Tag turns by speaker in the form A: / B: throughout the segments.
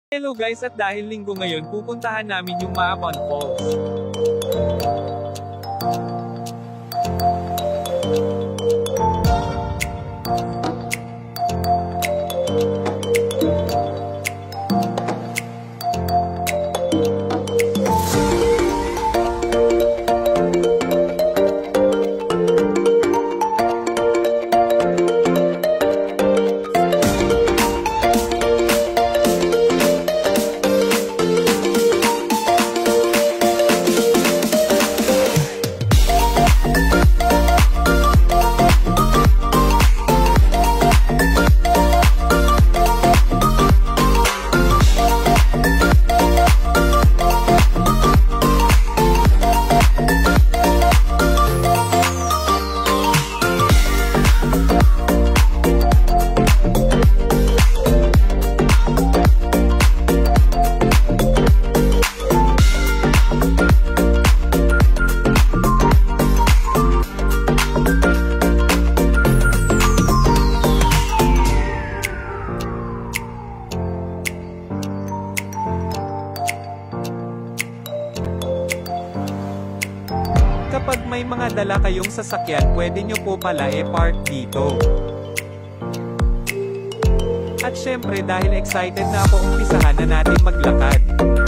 A: Hello guys, at dahil linggo ngayon pupuntahan namin yung Maapon Falls. Kapag may mga dala kayong sasakyan, pwede nyo po pala park dito. At syempre dahil excited na ako, umpisahan na natin maglakad.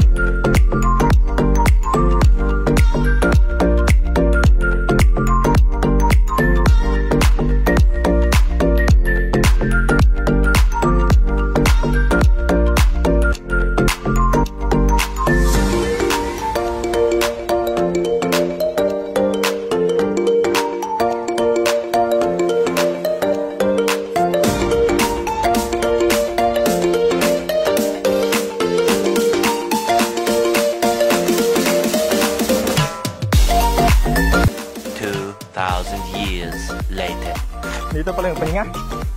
B: Years later.
C: Dito pala yung pahinga.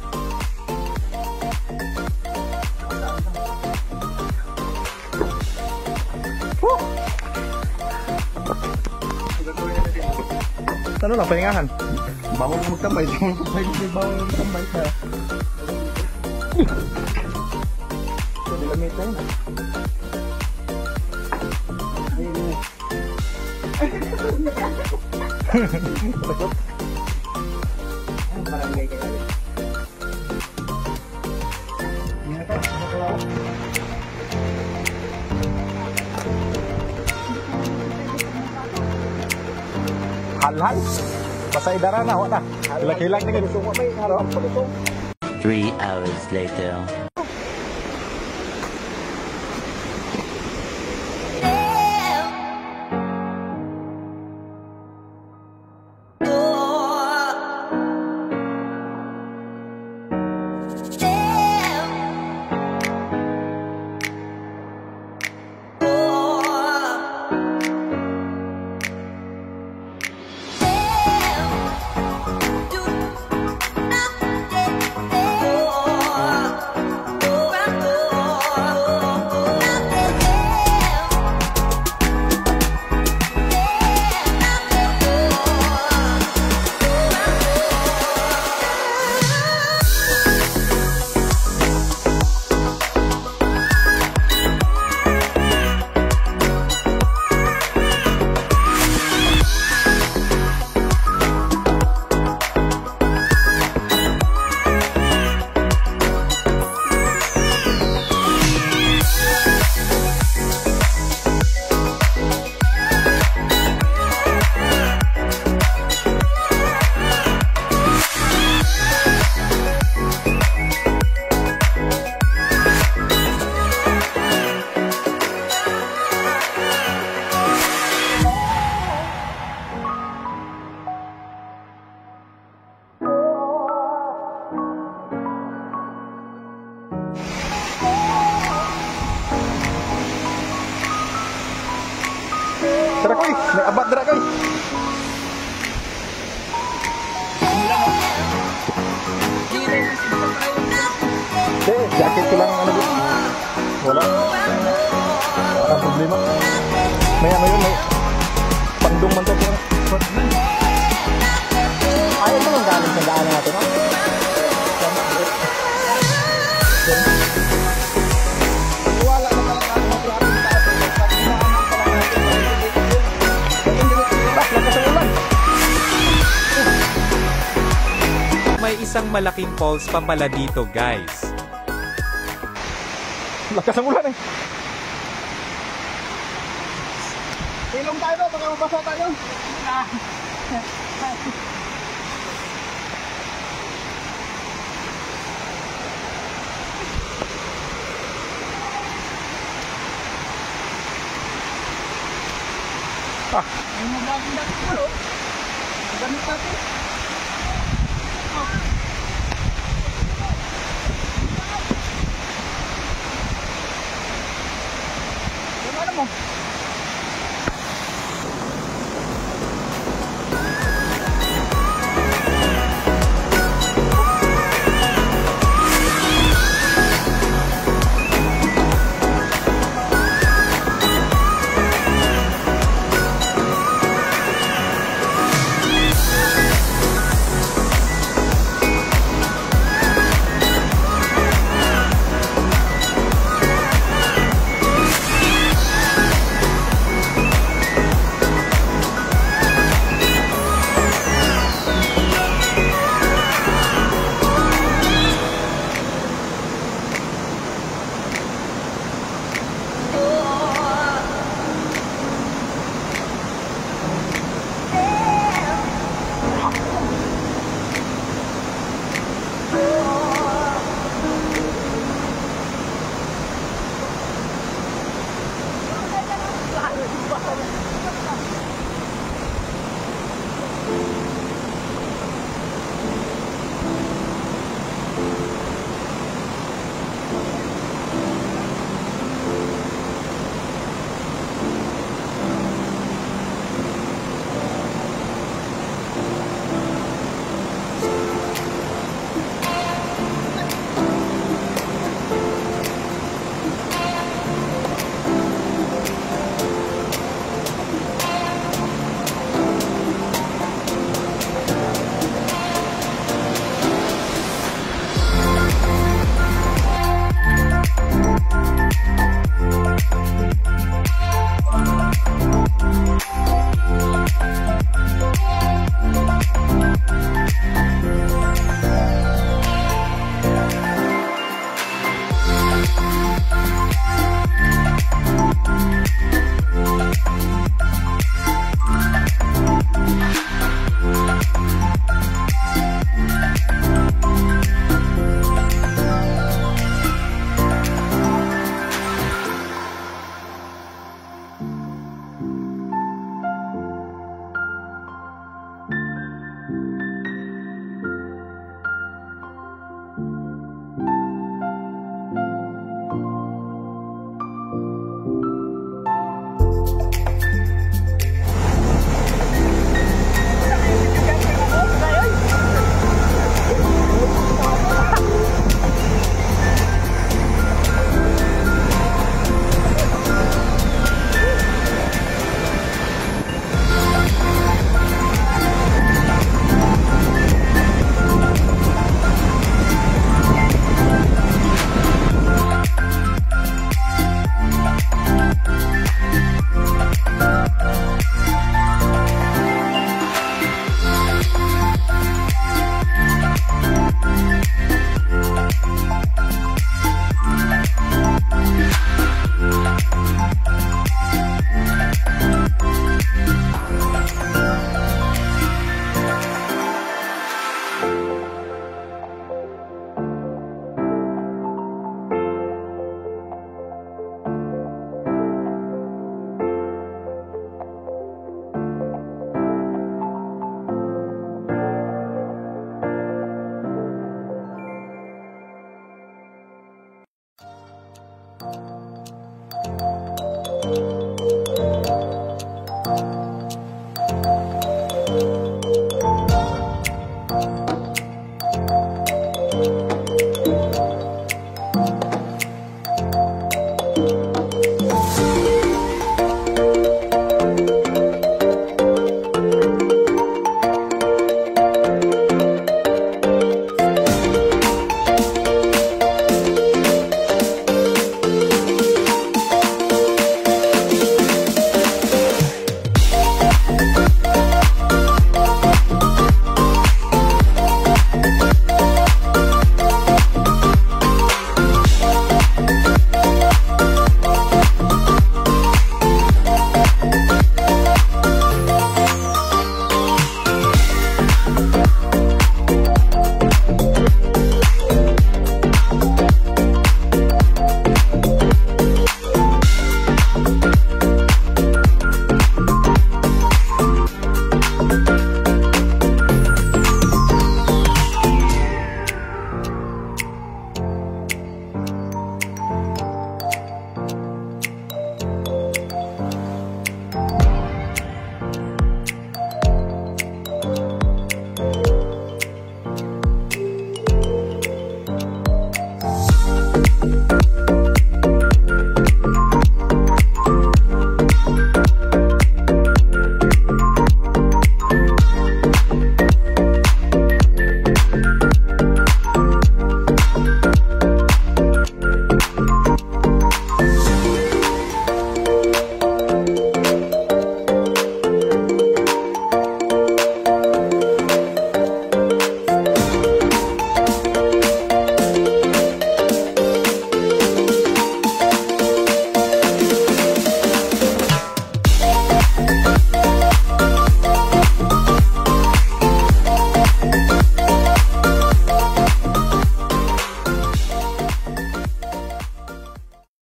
C: Ano lang, pahingahan. Bawal mo magtambay. Bawal mo magtambay ka. Ito, dilamit na yun. Barangay ka kali. Hal-hal. Pasay dara na, wala. Kilag-kilag na ganito.
B: 3 hours later.
C: Tara koy, may abad dara koy. Jacket ko lang ano dito. Wala. Wala problema. May ano yun, may pandong man to. Ayaw mo lang galing sa daan natin, no? Wala na.
A: isang malaking falls pa pala dito guys.
C: Lakas ang ulan eh. Ilong tayo to, baka mabasa tayo. Ay mo bagong dati ko lo. Ganit natin. Ano mo?